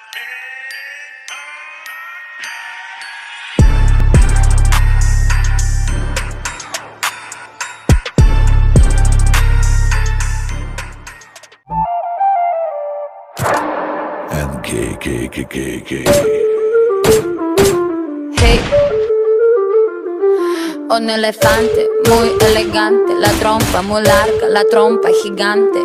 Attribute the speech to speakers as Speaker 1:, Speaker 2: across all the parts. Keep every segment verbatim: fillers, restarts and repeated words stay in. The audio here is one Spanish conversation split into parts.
Speaker 1: And gay, gay, gay, gay, gay.
Speaker 2: Hey, un elefante muy elegante, la trompa muy larga, la trompa gigante.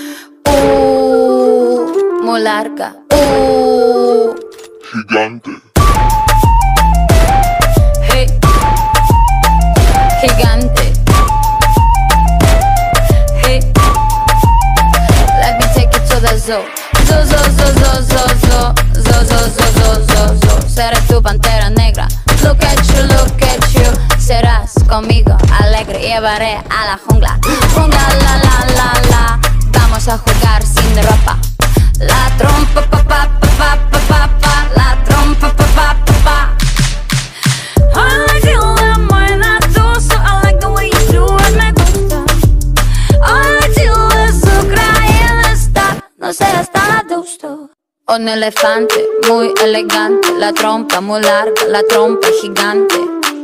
Speaker 2: Uh, muy larga. Uh,
Speaker 1: Gigante.
Speaker 2: Hey, gigante. Hey, let me take you to the zoo. Zo, zo, zo, zo, zo, zo, zo, zo, zo, zo, zo, zo. Seré tu pantera negra. Look at you, look at you. Serás conmigo alegre, llevaré a la jungla. Jungla, la, la, la, la. Vamos a jugar sin ropa. La trompa, pa, pa, pa, pa, pa, pa, pa. La trompa, pa, pa, pa, pa. I like you when I do so. I like the way you do it, me gusta. I like you es Ucrania está. No seas tan adusto. Un elefante muy elegante, la trompa muy larga, la trompa gigante.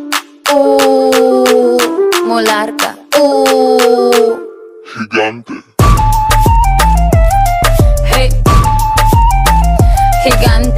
Speaker 2: Uh, muy larga. Uh,
Speaker 1: Gigante.
Speaker 2: hey, gigante.